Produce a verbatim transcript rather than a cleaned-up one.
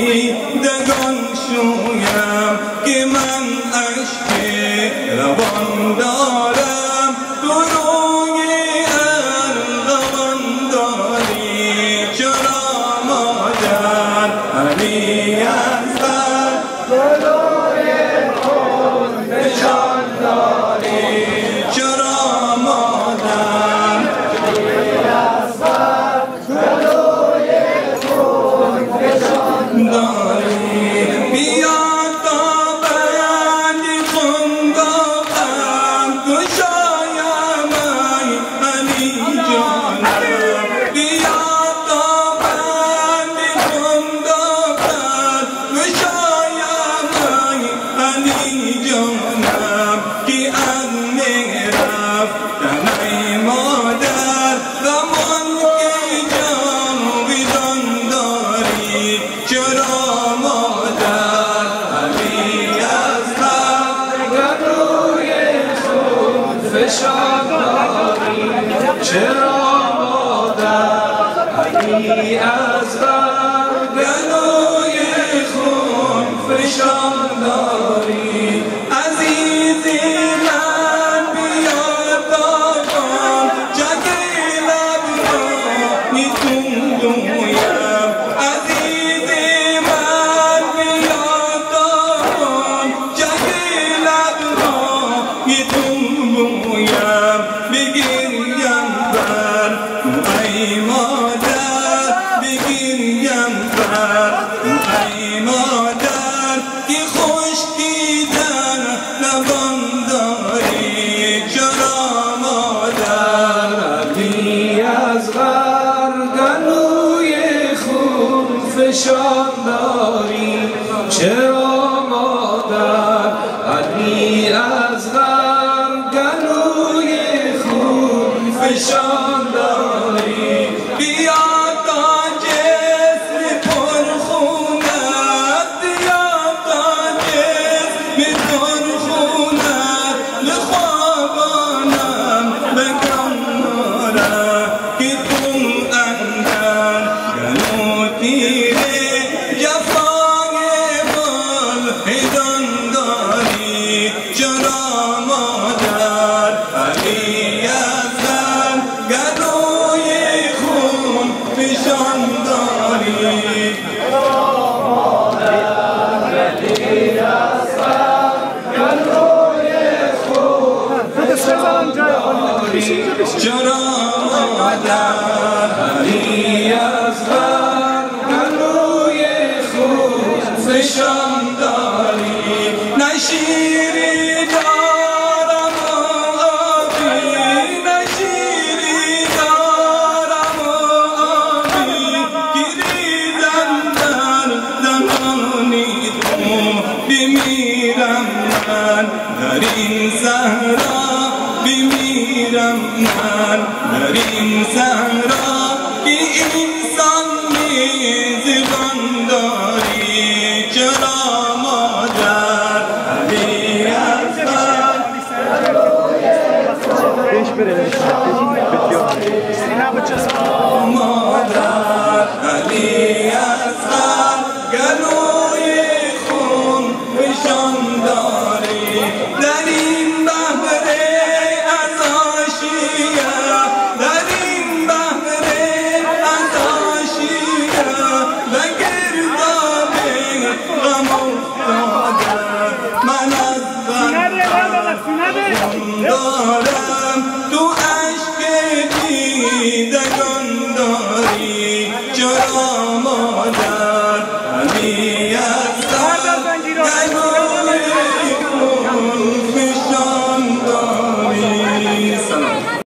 دیدگان شویم که من عشق روان دارم تو روی ارغوان داری چرا مادر علی اکبر گلوی خون نشان داری چرا مادر علی اکبر گلوی خون نشان داری بیا تا بند خونگاهم گشایم ای علی جانم بیا تا بند خونگاهم گشایم ای علی جانم که از میرفتن ای مادر غمان که جاویدان داری چرا مادر علی اکبر گلوی خون فشان داری چرا مادر علی اکبر گلوی خون فشان داری عزیزی من بیا تا من جگه لبرانی تون گویم عزیزی من بیا تا من جگه لبرانی تون گویم بگیریم بر ای مادر بگیریم بر ای مادر که خشکی در لبان داری چرا مادر علی اصغر گلوی خون فشان داری چرا مادر علی اصغر گلوی خون فشان داری بیا تا جسم پرخونت بیا تا جسم پرخونت لخوابانم بگمارم که تو اندر گلو تیره جفای ملحدان داری چرا مادر علی اصغر گلوی خون فشان داری چرا مادر علی اصغر گلوی خون فشان داری نه شیری دارم آبی نه شیری دارم آبی گریدم در دهانی تو بمیرم من در این صحرا بمیرم من در این صحرا که انسان